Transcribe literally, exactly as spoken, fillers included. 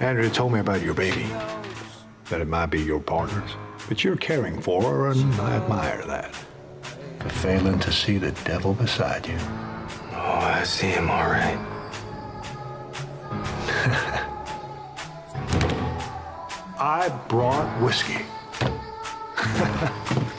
Andrea told me about your baby, that it might be your partner's, but you're caring for her, and I admire that. But failing to see the devil beside you. Oh, I see him all right. I brought whiskey.